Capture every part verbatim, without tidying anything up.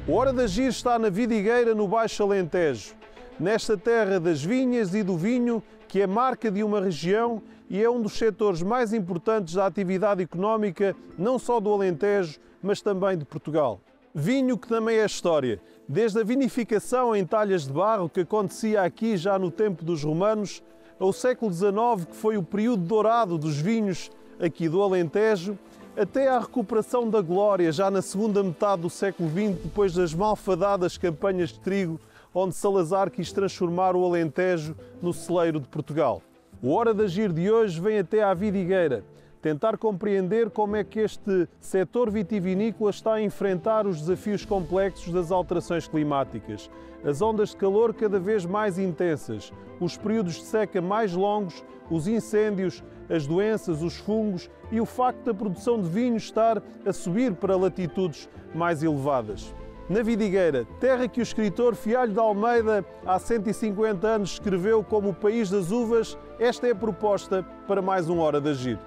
O Hora de Agir está na Vidigueira, no Baixo Alentejo, nesta terra das vinhas e do vinho, que é marca de uma região e é um dos setores mais importantes da atividade económica, não só do Alentejo, mas também de Portugal. Vinho que também é história, desde a vinificação em talhas de barro, que acontecia aqui já no tempo dos romanos, ao século dezenove, que foi o período dourado dos vinhos aqui do Alentejo, até à recuperação da glória, já na segunda metade do século vinte, depois das malfadadas campanhas de trigo, onde Salazar quis transformar o Alentejo no celeiro de Portugal. O Hora de Agir de hoje vem até à Vidigueira, tentar compreender como é que este setor vitivinícola está a enfrentar os desafios complexos das alterações climáticas, as ondas de calor cada vez mais intensas, os períodos de seca mais longos, os incêndios, as doenças, os fungos e o facto da produção de vinho estar a subir para latitudes mais elevadas. Na Vidigueira, terra que o escritor Fialho de Almeida há cento e cinquenta anos escreveu como o país das uvas, esta é a proposta para mais um Hora de Agir.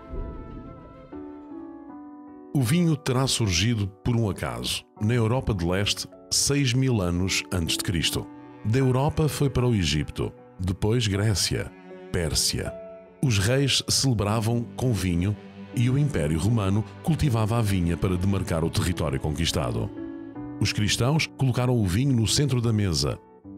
O vinho terá surgido por um acaso, na Europa de Leste, seis mil anos antes de Cristo. Da Europa foi para o Egito, depois Grécia, Pérsia. Os reis celebravam com vinho e o Império Romano cultivava a vinha para demarcar o território conquistado. Os cristãos colocaram o vinho no centro da mesa.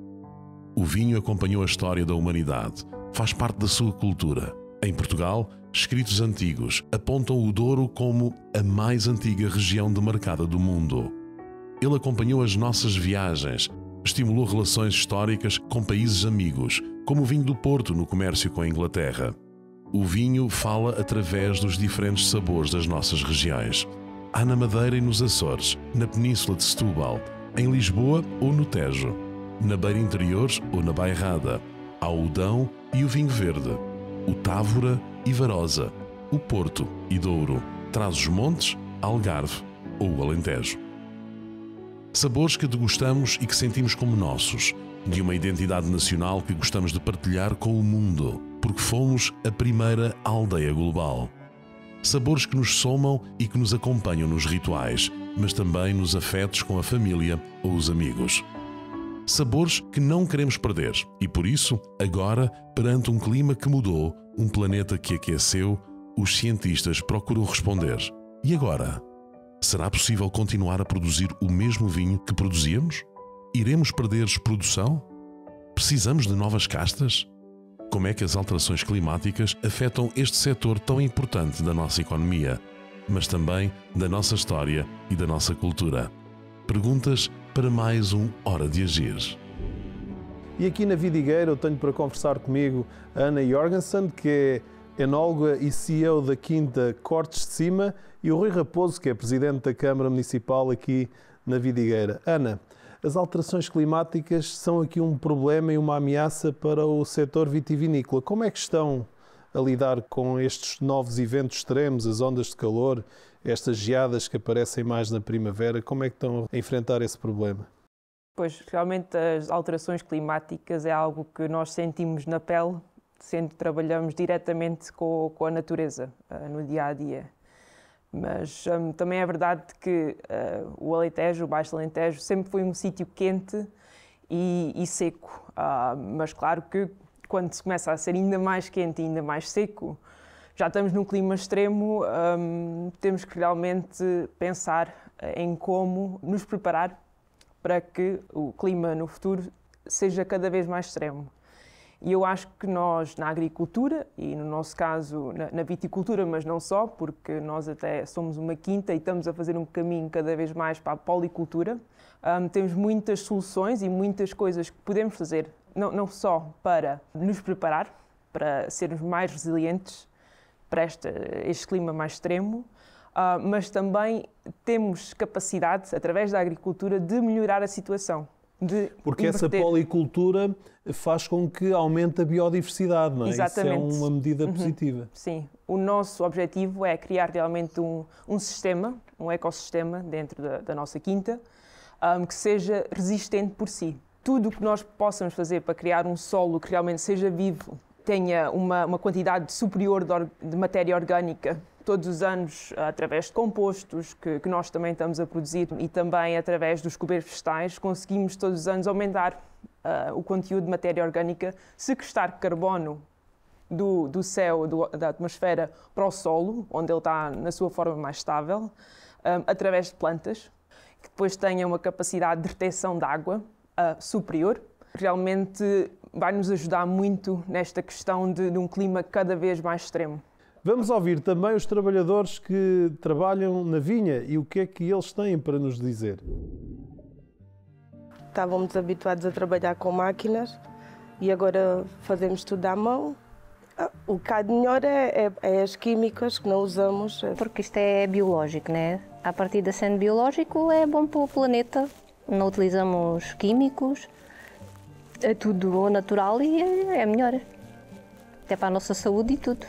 O vinho acompanhou a história da humanidade, faz parte da sua cultura. Em Portugal, escritos antigos apontam o Douro como a mais antiga região demarcada do mundo. Ele acompanhou as nossas viagens, estimulou relações históricas com países amigos, como o vinho do Porto no comércio com a Inglaterra. O vinho fala através dos diferentes sabores das nossas regiões. Há na Madeira e nos Açores, na Península de Setúbal, em Lisboa ou no Tejo, na Beira Interior ou na Bairrada. Há o Dão e o vinho verde, o Távora e Varosa, o Porto e Douro, Trás-os-Montes, Algarve ou o Alentejo. Sabores que degustamos e que sentimos como nossos, de uma identidade nacional que gostamos de partilhar com o mundo, porque fomos a primeira aldeia global. Sabores que nos somam e que nos acompanham nos rituais, mas também nos afetos com a família ou os amigos. Sabores que não queremos perder e, por isso, agora, perante um clima que mudou, um planeta que aqueceu, os cientistas procuram responder. E agora? Será possível continuar a produzir o mesmo vinho que produzíamos? Iremos perder produção? Precisamos de novas castas? Como é que as alterações climáticas afetam este setor tão importante da nossa economia, mas também da nossa história e da nossa cultura? Perguntas para mais um Hora de Agir. E aqui na Vidigueira eu tenho para conversar comigo a Ana Jorgensen, que é enóloga e C E O da Quinta Cortes de Cima, e o Rui Raposo, que é Presidente da Câmara Municipal aqui na Vidigueira. Ana, as alterações climáticas são aqui um problema e uma ameaça para o setor vitivinícola. Como é que estão a lidar com estes novos eventos extremos, as ondas de calor, estas geadas que aparecem mais na primavera? Como é que estão a enfrentar esse problema? Pois, realmente as alterações climáticas é algo que nós sentimos na pele, sendo que trabalhamos diretamente com, com a natureza uh, no dia-a-dia. Mas um, também é verdade que uh, o Alentejo, o Baixo Alentejo, sempre foi um sítio quente e, e seco. Uh, mas claro que quando se começa a ser ainda mais quente e ainda mais seco, já estamos num clima extremo, um, temos que realmente pensar em como nos preparar para que o clima no futuro seja cada vez mais extremo. E eu acho que nós, na agricultura, e no nosso caso na, na viticultura, mas não só, porque nós até somos uma quinta e estamos a fazer um caminho cada vez mais para a policultura, um, temos muitas soluções e muitas coisas que podemos fazer, não, não só para nos preparar, para sermos mais resilientes para este, este clima mais extremo, uh, mas também temos capacidade, através da agricultura, de melhorar a situação. De Porque inverter. essa policultura faz com que aumente a biodiversidade, não é? Exatamente. Isso é uma medida uhum. positiva. Sim. O nosso objetivo é criar realmente um, um sistema, um ecossistema dentro da, da nossa quinta, um, que seja resistente por si. Tudo o que nós possamos fazer para criar um solo que realmente seja vivo, tenha uma, uma quantidade superior de, or, de matéria orgânica todos os anos, através de compostos que, que nós também estamos a produzir e também através dos cubeiros vegetais, conseguimos todos os anos aumentar uh, o conteúdo de matéria orgânica, sequestrar carbono do, do céu, do, da atmosfera, para o solo, onde ele está na sua forma mais estável, um, através de plantas, que depois tenham uma capacidade de retenção de água uh, superior. Realmente vai-nos ajudar muito nesta questão de, de um clima cada vez mais extremo. Vamos ouvir também os trabalhadores que trabalham na vinha e o que é que eles têm para nos dizer. Estávamos habituados a trabalhar com máquinas e agora fazemos tudo à mão. O que há de melhor é, é, é as químicas que não usamos. Porque isto é biológico, né? A partir de sendo biológico é bom para o planeta. Não utilizamos químicos, é tudo natural e é, é melhor. Até para a nossa saúde e tudo.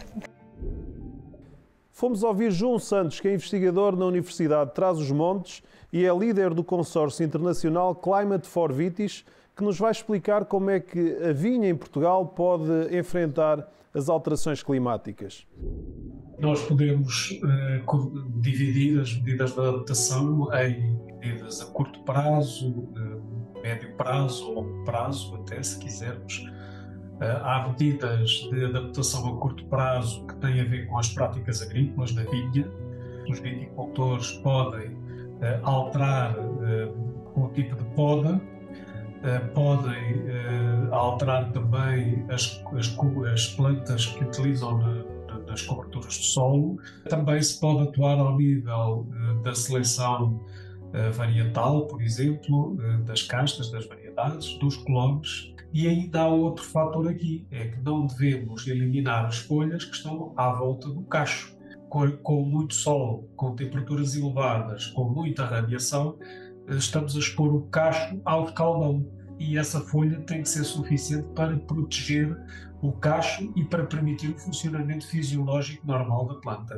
Fomos ouvir João Santos, que é investigador na Universidade de Trás-os-Montes e é líder do consórcio internacional Climate for Vitis, que nos vai explicar como é que a vinha em Portugal pode enfrentar as alterações climáticas. Nós podemos uh, dividir as medidas de adaptação em medidas a curto prazo, uh, médio prazo ou longo prazo, até se quisermos. Uh, há medidas de adaptação a curto prazo que têm a ver com as práticas agrícolas na vinha. Os viticultores podem uh, alterar uh, o tipo de poda, uh, podem uh, alterar também as, as, as plantas que utilizam na, nas coberturas do solo. Também se pode atuar ao nível uh, da seleção uh, varietal, por exemplo, uh, das castas, das variedades, dos clones. E ainda há outro fator aqui, é que não devemos eliminar as folhas que estão à volta do cacho. Com, com muito sol, com temperaturas elevadas, com muita radiação, estamos a expor o cacho ao escaldão. E essa folha tem que ser suficiente para proteger o cacho e para permitir o funcionamento fisiológico normal da planta.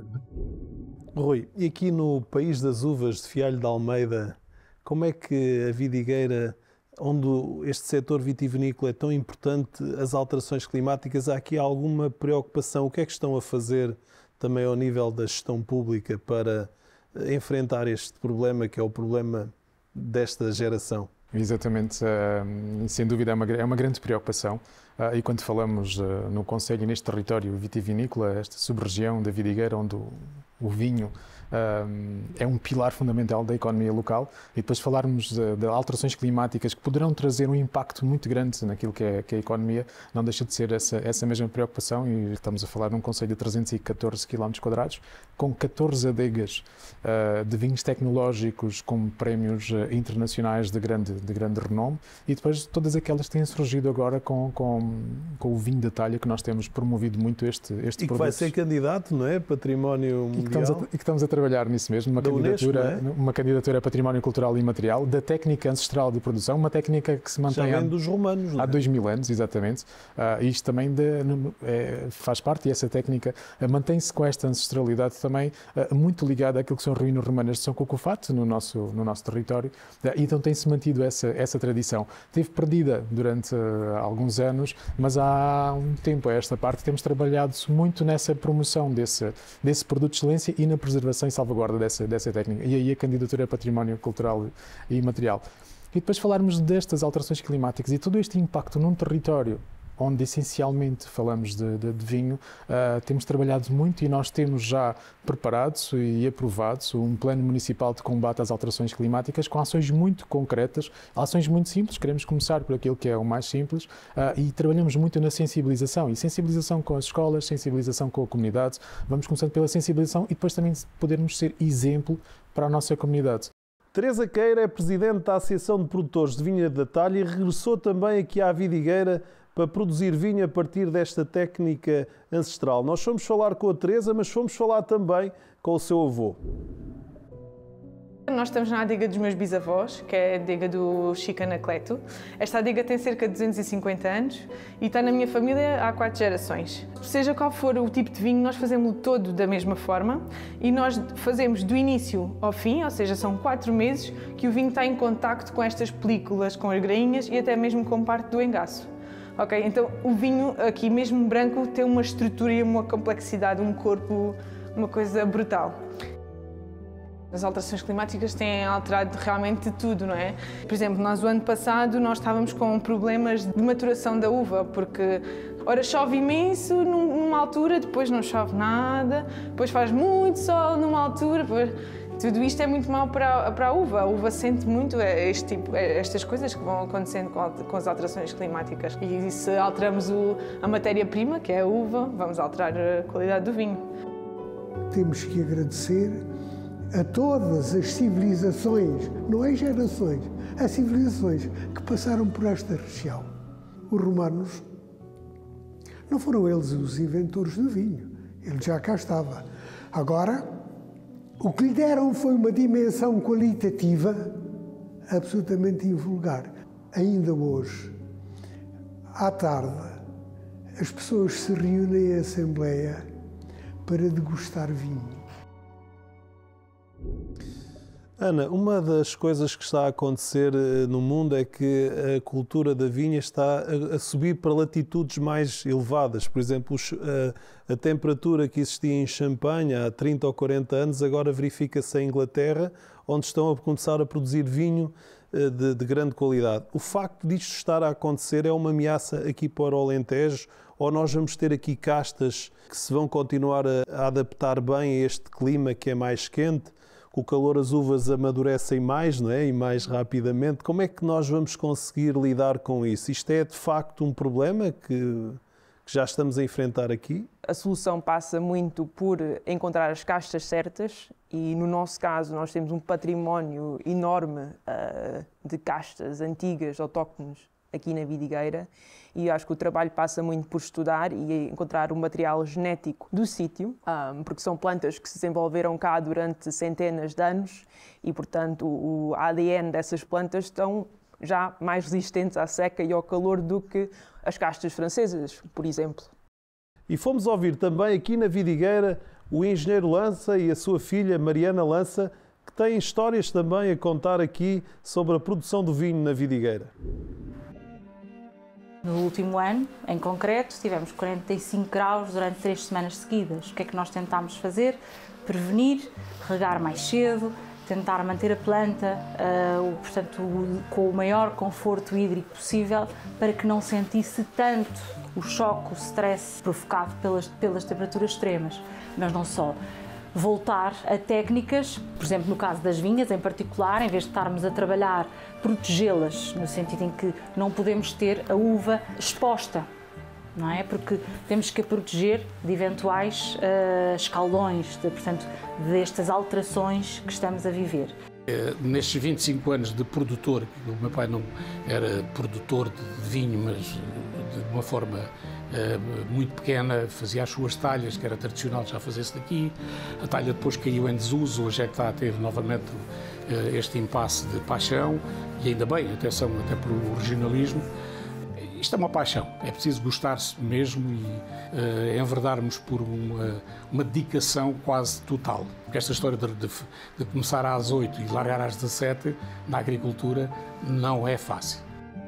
Rui, e aqui no País das Uvas de Fialho de Almeida, como é que a vidigueira, onde este setor vitivinícola é tão importante, as alterações climáticas, há aqui alguma preocupação? O que é que estão a fazer também ao nível da gestão pública para enfrentar este problema, que é o problema desta geração? Exatamente, sem dúvida é uma, é uma grande preocupação. E quando falamos no concelho e neste território vitivinícola, esta sub-região da vidigueira, onde o, o vinho Um, é um pilar fundamental da economia local, e depois falarmos de, de alterações climáticas que poderão trazer um impacto muito grande naquilo que é, que é a economia, não deixa de ser essa, essa mesma preocupação. E estamos a falar de um concelho de trezentos e catorze quilómetros quadrados, com catorze adegas uh, de vinhos tecnológicos com prémios uh, internacionais de grande, de grande renome, e depois todas aquelas que têm surgido agora com, com, com o vinho de talha, que nós temos promovido muito este, este e que produto. vai ser candidato, não é? Património mundial. E que estamos a, e que estamos a trabalhar nisso mesmo, uma candidatura, Unesco, é? uma candidatura a património cultural e imaterial da técnica ancestral de produção, uma técnica que se mantém Já há, vem dos romanos, não é? há dois mil anos, exatamente. Uh, isto também de, é, faz parte, e essa técnica uh, mantém-se com esta ancestralidade também uh, muito ligada àquilo que são ruínas romanas de São Cucufato no nosso, no nosso território, uh, e então tem-se mantido essa, essa tradição. Teve perdida durante uh, alguns anos, mas há um tempo a esta parte temos trabalhado muito nessa promoção desse, desse produto de excelência e na preservação e salvaguarda dessa, dessa técnica. E aí a candidatura a património cultural e imaterial. E depois falarmos destas alterações climáticas e todo este impacto num território onde essencialmente falamos de, de, de vinho, uh, temos trabalhado muito, e nós temos já preparado e aprovado um plano municipal de combate às alterações climáticas com ações muito concretas, ações muito simples. Queremos começar por aquilo que é o mais simples, uh, e trabalhamos muito na sensibilização, e sensibilização com as escolas, sensibilização com a comunidade. Vamos começando pela sensibilização e depois também podermos ser exemplo para a nossa comunidade. Teresa Queira é presidente da Associação de Produtores de Vinha da Talha e regressou também aqui à vidigueira para produzir vinho a partir desta técnica ancestral. Nós fomos falar com a Teresa, mas fomos falar também com o seu avô. Nós estamos na adega dos meus bisavós, que é a adega do Chico Anacleto. Esta adega tem cerca de duzentos e cinquenta anos e está na minha família há quatro gerações. Seja qual for o tipo de vinho, nós fazemos todo da mesma forma, e nós fazemos do início ao fim, ou seja, são quatro meses que o vinho está em contacto com estas películas, com as grainhas e até mesmo com parte do engaço. Ok, então o vinho aqui mesmo branco tem uma estrutura e uma complexidade, um corpo uma coisa brutal. As alterações climáticas têm alterado realmente tudo, não é? Por exemplo, nós o ano passado nós estávamos com problemas de maturação da uva, porque ora chove imenso numa altura, depois não chove nada, depois faz muito sol numa altura, depois... Tudo isto é muito mau para a, para a uva. A uva sente muito este tipo, estas coisas que vão acontecendo com, com as alterações climáticas. E se alteramos o, a matéria-prima, que é a uva, vamos alterar a qualidade do vinho. Temos que agradecer a todas as civilizações, não é gerações, as civilizações que passaram por esta região. Os romanos, não foram eles os inventores do vinho, ele já cá estava. Agora, o que lhe deram foi uma dimensão qualitativa absolutamente invulgar. Ainda hoje, à tarde, as pessoas se reúnem em assembleia para degustar vinho. Ana, uma das coisas que está a acontecer no mundo é que a cultura da vinha está a subir para latitudes mais elevadas. Por exemplo, a, a temperatura que existia em Champagne há trinta ou quarenta anos agora verifica-se em Inglaterra, onde estão a começar a produzir vinho de, de grande qualidade. O facto disto estar a acontecer é uma ameaça aqui para o Alentejo, ou nós vamos ter aqui castas que se vão continuar a, a adaptar bem a este clima que é mais quente? Com o calor as uvas amadurecem mais, não é? E mais rapidamente. Como é que nós vamos conseguir lidar com isso? Isto é de facto um problema que, que já estamos a enfrentar aqui? A solução passa muito por encontrar as castas certas e, no nosso caso, nós temos um património enorme uh, de castas antigas, autóctones, aqui na vidigueira, e acho que o trabalho passa muito por estudar e encontrar o material genético do sítio, um, porque são plantas que se desenvolveram cá durante centenas de anos e, portanto, o A D N dessas plantas estão já mais resistentes à seca e ao calor do que as castas francesas, por exemplo. E fomos ouvir também aqui na vidigueira o engenheiro Lança e a sua filha Mariana Lança, que têm histórias também a contar aqui sobre a produção do vinho na vidigueira. No último ano, em concreto, tivemos quarenta e cinco graus durante três semanas seguidas. O que é que nós tentámos fazer? Prevenir, regar mais cedo, tentar manter a planta uh, portanto, com o maior conforto hídrico possível para que não sentisse tanto o choque, o stress provocado pelas, pelas temperaturas extremas. Mas não só. Voltar a técnicas, por exemplo, no caso das vinhas em particular, em vez de estarmos a trabalhar, protegê-las, no sentido em que não podemos ter a uva exposta, não é? Porque temos que a proteger de eventuais uh, escaldões, de, portanto, destas alterações que estamos a viver. Nestes vinte e cinco anos de produtor, o meu pai não era produtor de vinho, mas de uma forma uh, muito pequena, fazia as suas talhas, que era tradicional já fazer-se daqui. A talha depois caiu em desuso, hoje é que está a ter novamente uh, este impasse de paixão, e ainda bem, atenção até pelo regionalismo. Isto é uma paixão, é preciso gostar-se mesmo e uh, enverdarmos por uma, uma dedicação quase total. Porque esta história de, de, de começar às oito e largar às dezassete na agricultura não é fácil.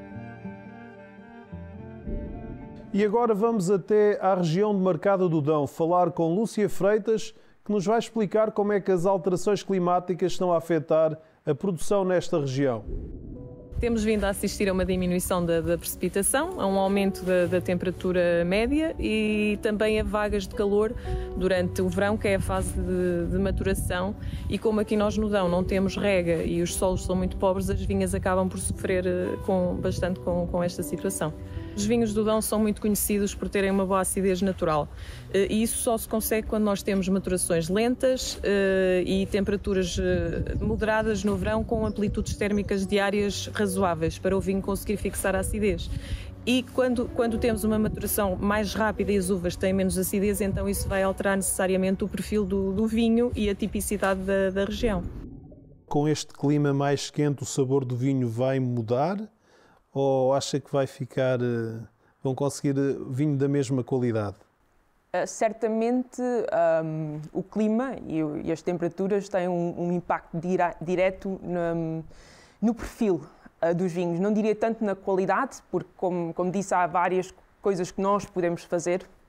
E agora vamos até à região de Marcada do Dão, falar com Lúcia Freitas, que nos vai explicar como é que as alterações climáticas estão a afetar a produção nesta região. Temos vindo a assistir a uma diminuição da, da precipitação, a um aumento da, da temperatura média e também a vagas de calor durante o verão, que é a fase de, de maturação. E como aqui nós no Dão não temos rega e os solos são muito pobres, as vinhas acabam por sofrer com, bastante com, com esta situação. Os vinhos do Dão são muito conhecidos por terem uma boa acidez natural e isso só se consegue quando nós temos maturações lentas e temperaturas moderadas no verão com amplitudes térmicas diárias razoáveis para o vinho conseguir fixar a acidez. E quando, quando temos uma maturação mais rápida e as uvas têm menos acidez, então isso vai alterar necessariamente o perfil do, do vinho e a tipicidade da, da região. Com este clima mais quente, o sabor do vinho vai mudar? Ou acha que vai ficar, vão conseguir vinho da mesma qualidade? Uh, certamente um, o clima e, e as temperaturas têm um, um impacto dira, direto no, no perfil uh, dos vinhos. Não diria tanto na qualidade, porque como, como disse, há várias coisas que nós podemos fazer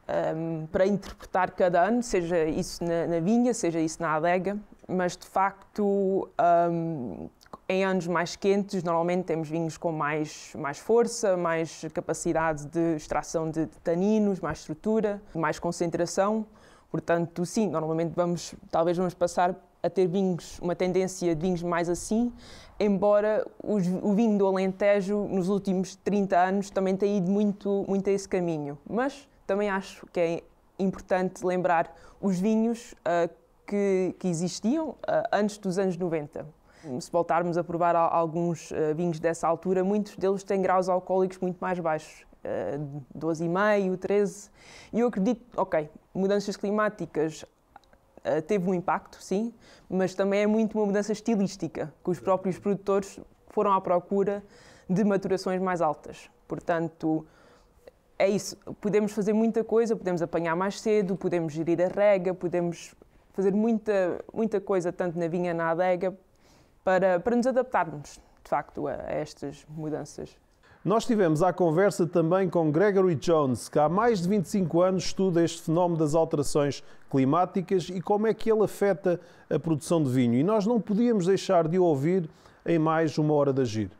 um, para interpretar cada ano, seja isso na, na vinha, seja isso na adega, mas de facto um, em anos mais quentes normalmente temos vinhos com mais, mais força, mais capacidade de extração de, de taninos, mais estrutura, mais concentração. Portanto, sim, normalmente vamos, talvez vamos passar a ter vinhos, uma tendência de vinhos mais assim, embora os, o vinho do Alentejo nos últimos trinta anos também tenha ido muito, muito a esse caminho. Mas também acho que é importante lembrar os vinhos uh, que, que existiam uh, antes dos anos noventa. Se voltarmos a provar alguns uh, vinhos dessa altura, muitos deles têm graus alcoólicos muito mais baixos, uh, doze vírgula cinco, treze. E eu acredito, ok, mudanças climáticas uh, teve um impacto, sim, mas também é muito uma mudança estilística, que os próprios produtores foram à procura de maturações mais altas. Portanto, é isso, podemos fazer muita coisa, podemos apanhar mais cedo, podemos gerir a rega, podemos fazer muita, muita coisa, tanto na vinha como na adega, Para, para nos adaptarmos, de facto, a, a estas mudanças. Nós tivemos à conversa também com Gregory Jones, que há mais de vinte e cinco anos estuda este fenómeno das alterações climáticas e como é que ele afeta a produção de vinho. E nós não podíamos deixar de o ouvir em mais uma hora de Agir.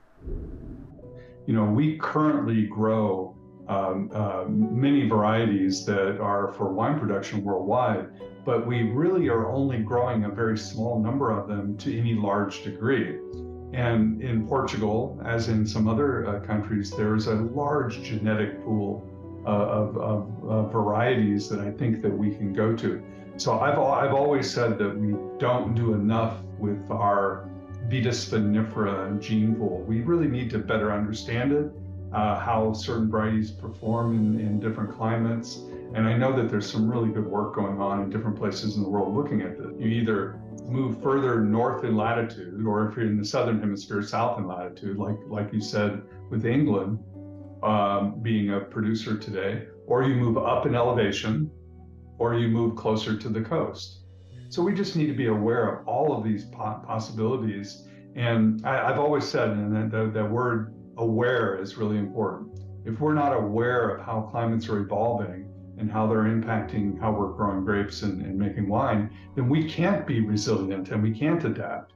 You know, we currently grow um, uh, many varieties that are for wine production worldwide, but we really are only growing a very small number of them to any large degree. And in Portugal, as in some other uh, countries, there's a large genetic pool uh, of, of uh, varieties that I think that we can go to. So I've, I've always said that we don't do enough with our Vitis vinifera gene pool. We really need to better understand it, uh, how certain varieties perform in, in different climates. And I know that there's some really good work going on in different places in the world looking at this. You either move further north in latitude, or if you're in the southern hemisphere, south in latitude, like, like you said with England um, being a producer today, or you move up in elevation, or you move closer to the coast. So we just need to be aware of all of these po possibilities. And I, I've always said, and that, that, that word aware is really important. If we're not aware of how climates are evolving and how they're impacting how we're growing grapes and, and making wine, then we can't be resilient and we can't adapt.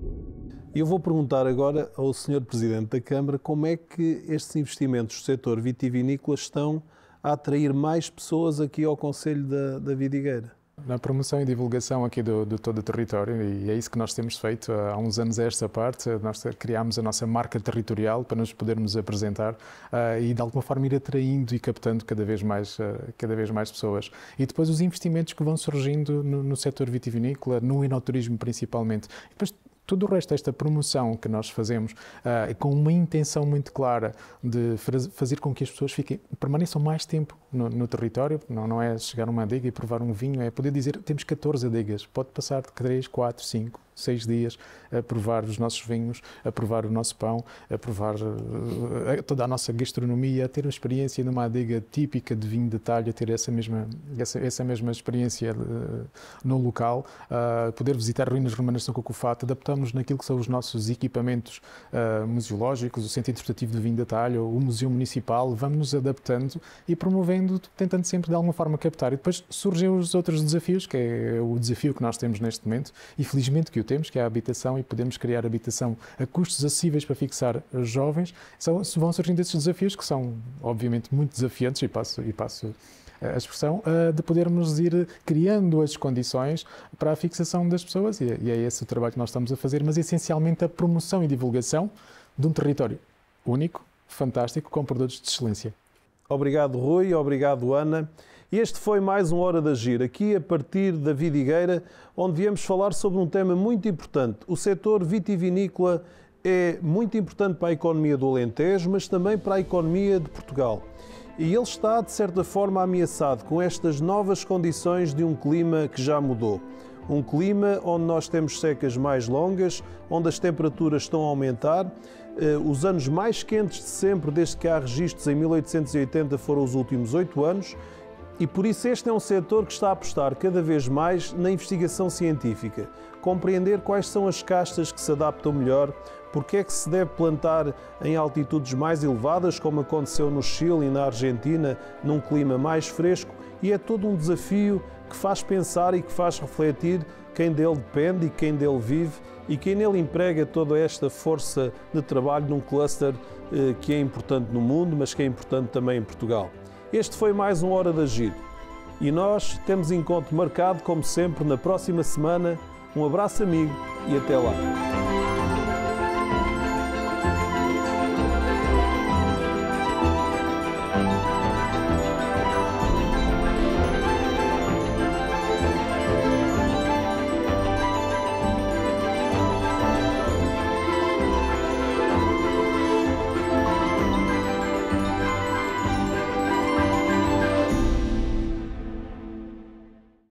Eu vou perguntar agora ao senhor Presidente da Câmara como é que estes investimentos do setor vitivinícola estão a atrair mais pessoas aqui ao Concelho da, da Vidigueira. Na promoção e divulgação aqui do, de todo o território, e é isso que nós temos feito há uns anos a esta parte, nós criámos a nossa marca territorial para nos podermos apresentar uh, e de alguma forma ir atraindo e captando cada vez mais, uh, cada vez mais pessoas. E depois os investimentos que vão surgindo no, no setor vitivinícola, no enoturismo principalmente. E depois, tudo o resto desta promoção que nós fazemos uh, com uma intenção muito clara de fazer com que as pessoas fiquem, permaneçam mais tempo no, no território, não, não é chegar a uma adega e provar um vinho, é poder dizer temos catorze adegas, pode passar de três, quatro, cinco, seis dias a provar os nossos vinhos, a provar o nosso pão, a provar uh, toda a nossa gastronomia, a ter uma experiência numa adega típica de vinho de talha, a ter essa mesma, essa, essa mesma experiência uh, no local, uh, poder visitar ruínas romanas de São Cocofato, adaptamos naquilo que são os nossos equipamentos uh, museológicos, o Centro Interpretativo de Vinho de Talha, o Museu Municipal, vamos nos adaptando e promovendo, tentando sempre de alguma forma captar. E depois surgem os outros desafios, que é o desafio que nós temos neste momento, e felizmente que o temos, que é a habitação, e podemos criar habitação a custos acessíveis para fixar jovens. São, vão surgindo esses desafios que são, obviamente, muito desafiantes, e passo, e passo a expressão, de podermos ir criando as condições para a fixação das pessoas, e é esse o trabalho que nós estamos a fazer, mas essencialmente a promoção e divulgação de um território único, fantástico, com produtos de excelência. Obrigado, Rui, obrigado, Ana. Este foi mais um Hora de Agir, aqui a partir da Vidigueira, onde viemos falar sobre um tema muito importante. O setor vitivinícola é muito importante para a economia do Alentejo, mas também para a economia de Portugal. E ele está, de certa forma, ameaçado com estas novas condições de um clima que já mudou. Um clima onde nós temos secas mais longas, onde as temperaturas estão a aumentar. Os anos mais quentes de sempre, desde que há registros em mil oitocentos e oitenta, foram os últimos oito anos. E por isso este é um setor que está a apostar cada vez mais na investigação científica, compreender quais são as castas que se adaptam melhor, porque é que se deve plantar em altitudes mais elevadas, como aconteceu no Chile e na Argentina, num clima mais fresco, e é todo um desafio que faz pensar e que faz refletir quem dele depende e quem dele vive e quem nele emprega toda esta força de trabalho num cluster eh, que é importante no mundo, mas que é importante também em Portugal. Este foi mais um Hora de Agir e nós temos encontro marcado, como sempre, na próxima semana. Um abraço amigo e até lá.